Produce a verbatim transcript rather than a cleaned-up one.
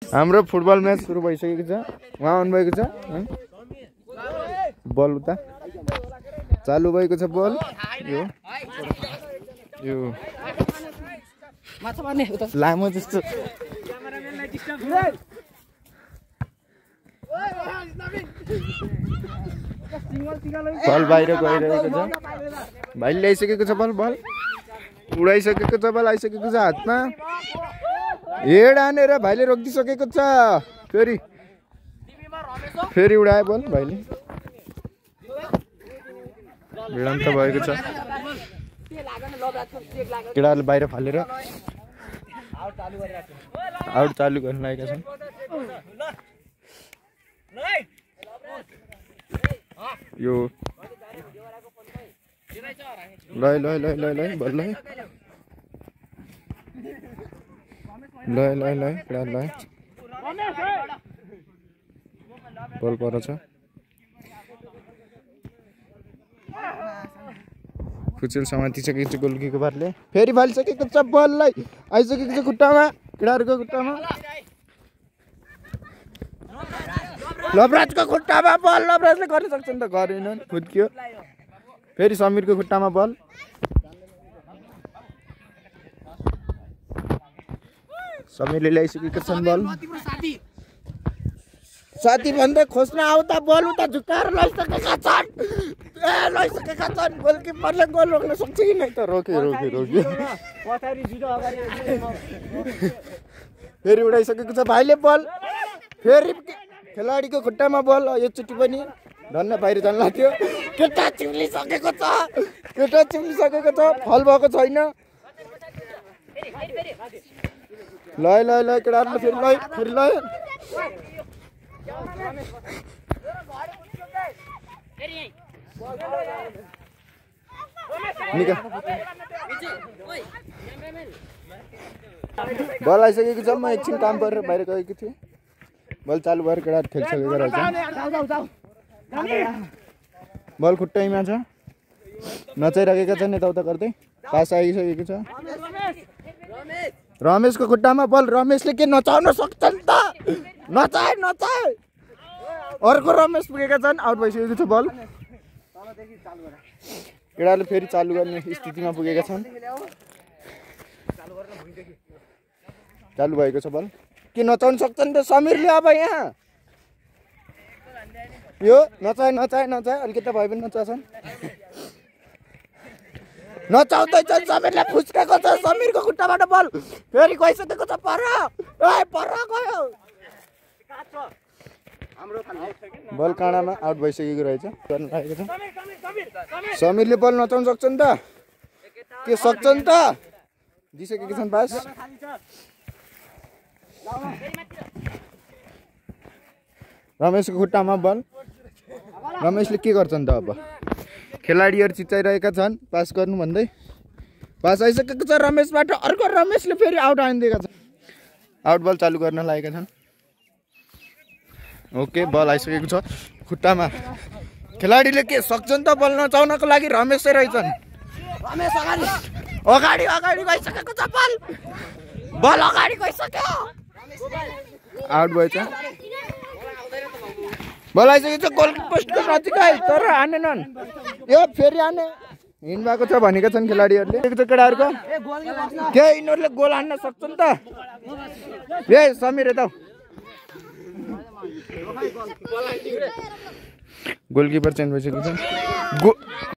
हाम्रो football match सुरु भइसकेको छ। उहाँ आउनुभएको छ। बल उता चालु भएको छ। बल यो यो लामो जस्तो बल बाहिर गइरहेको छ। भाइले ल्याइसकेको छ। बल बल उडाइसकेको छ। बल आइसकेको छ हातमा। हेड हानेर भाइले रोकिदिसकेको छ। फेरि फेरि उडायो बल भाइले। भिडन्त भएको छ। केटाहरूले बाहिर फालेर आउट चालु गर्न लागेका छन्। यो ल ल ल ल ल बल ल ल ल ल ल बल पर छ। खुचेल समातिसकेको छ गोलकीको बारले। फेरि फालिसकेको छ बललाई। आइसकेको छ खुट्टामा केटाहरूको खुट्टामा। लभराजको खुट्टामा बल। लभराजले गर्न सक्छ नि त गरेनन् फुत्कियो। फेरि समीरको खुट्टामा बल। समीरले ल्याइसकेको छन् बल। साथी भन्दै खोज्न आउँदा बल उता झुकाएर लैसकेका छन्। ए लैसकेका छन्। गोलकिपरले गोल रोक्न सक्छ कि नै त रोक्यो रोक्यो रोक्यो। फेरि उडाइसकेको छ भाइले बल। फेरि खेलाडीको खुट्टामा बल। योचोटि पनि धन्न बाहिर जान लाग्थ्यो। केटा चिम्लिसकेको छ। केटा चिम्लिसकेको छ। फल भएको छैन। ल ल ल केटाहरूले फेरि ल फेरि ल बल आइसकेको छ। म एकछिन काम गरेर बाहिर गएको थिएँ। बल चालु भएर केटाहरू खेलिसकेको रहेछ। बल खुट्टैमा छ। नचाइराखेका छन् यताउता गर्दै। पास आइसकेको छ। रमेशको खुट्टामा बल। रमेशले के नचाउन सक्छन् त। नचाए नचाए। अर्को रमेश पुगेका छन्। आउट भइसकेको छ बल। केटाहरूले फेरि चालु गर्ने स्थितिमा पुगेका छन्। चालु भएको छ बल। के नचाउन सक्छन् त समीरले अब यहाँ। यो नचाए नचाए नचाए अलिकति भए पनि नचाछन्। नचाउँदैछन्। समीरले फुस्केको छ। समीरको खुट्टाबाट बल। फेरि गइसकेको छ पर। ए पर गयो। बल काँडामा आउट भइसकेको रहेछ। गर्न लागेको छ। समीरले बल नचाउन सक्छन् त। के सक्छन् त। दिइसकेको छन् पास। रमेशको खुट्टामा बल। रमेशले के गर्छन् त अब। खेलाडीहरू चिचाइरहेका छन् पास गर्नु भन्दै। पास आइसकेको छ रमेशबाट। अर्को रमेशले फेरि आउट हानिदिएका छन्। आउट बल चालु गर्न लागेका छन्। ओके बल आइसकेको छ खुट्टामा। खेलाडीले के सक्छन् त बल नचाउनको लागि। रमेशै रहेछन्। अगाडि अगाडि गइसकेको छ बल। बल अगाडि गइसक्यो। आउट भएछ। बल आइसकेको छ गोल पोस्टको नजिकै तर हानेनन्। यो फेरि हाने हिँड भएको छ भनेका छन् खेलाडीहरूले। केटाहरूको के यिनीहरूले गोल हान्न सक्छन् त। ए समीर यता गोलकिपर चेन्ज भइसकेको छ।